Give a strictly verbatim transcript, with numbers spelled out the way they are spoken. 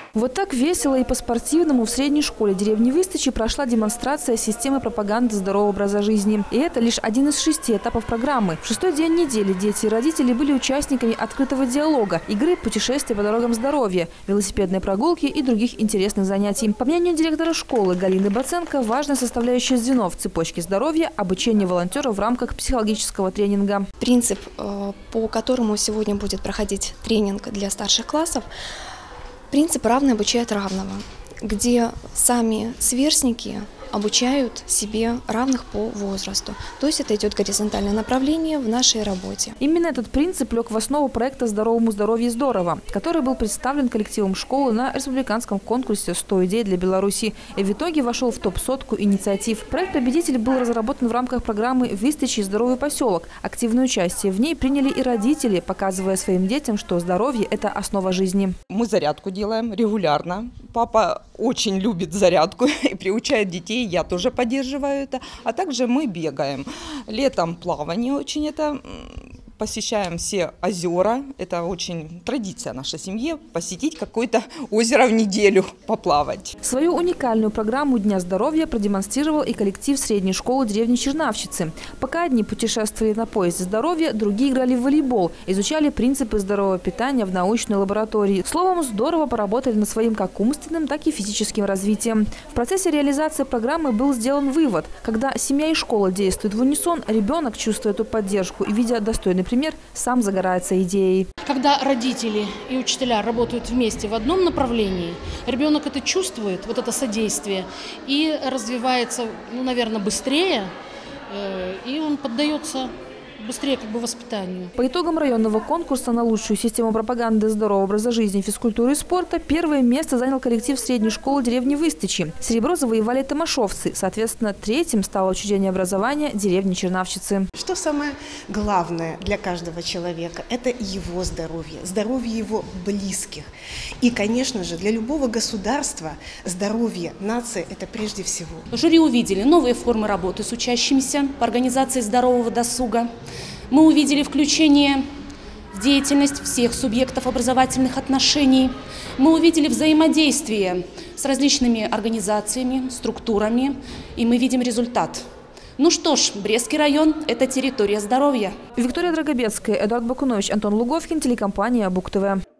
Вот так весело и по-спортивному в средней школе деревни Выстычи прошла демонстрация системы пропаганды здорового образа жизни. И это лишь один из шести этапов программы. В шестой день недели дети и родители были участниками открытого диалога, игры, путешествия по дорогам здоровья, велосипедной прогулки и других интересных занятий. По мнению директора школы Галины Баценко, важная составляющая звено в цепочке здоровья – обучение волонтеров в рамках психологического тренинга. Принцип, по которому сегодня будет проходить тренинг для старших классов, принцип «равный обучает равного», где сами сверстники обучают себе равных по возрасту. То есть это идет горизонтальное направление в нашей работе. Именно этот принцип лег в основу проекта «Здоровому здоровье здорово», который был представлен коллективом школы на республиканском конкурсе «сто идей для Беларуси» и в итоге вошел в топ-сотку инициатив. Проект-победитель был разработан в рамках программы «Выстычи. Здоровый поселок». Активное участие в ней приняли и родители, показывая своим детям, что здоровье – это основа жизни. Мы зарядку делаем регулярно. Папа очень любит зарядку и приучает детей. Я тоже поддерживаю это. А также мы бегаем. Летом плавание очень это. Посещаем все озера. Это очень традиция нашей семьи – посетить какое-то озеро в неделю, поплавать. Свою уникальную программу Дня здоровья продемонстрировал и коллектив средней школы деревни Чернавщицы. Пока одни путешествовали на поезде здоровья, другие играли в волейбол, изучали принципы здорового питания в научной лаборатории. Словом, здорово поработали над своим как умственным, так и физическим развитием. В процессе реализации программы был сделан вывод: когда семья и школа действуют в унисон, ребенок, чувствуя эту поддержку и видя достойный пример, сам загорается идеей. Когда родители и учителя работают вместе в одном направлении, ребенок это чувствует, вот это содействие, и развивается, ну, наверное, быстрее, и он поддается быстрее как бы воспитанию. По итогам районного конкурса на лучшую систему пропаганды здорового образа жизни, физкультуры и спорта первое место занял коллектив средней школы деревни Выстычи. Серебро завоевали тамашовцы. Соответственно, третьим стало учреждение образования деревни Чернавщицы. Что самое главное для каждого человека – это его здоровье, здоровье его близких. И, конечно же, для любого государства здоровье нации – это прежде всего. Жюри увидели новые формы работы с учащимися по организации здорового досуга. Мы увидели включение в деятельность всех субъектов образовательных отношений. Мы увидели взаимодействие с различными организациями, структурами, и мы видим результат. Ну что ж, Брестский район – это территория здоровья. Виктория Драгобецкая, Эдуард Бакунович, Антон Луговкин, телекомпания БуК ТВ.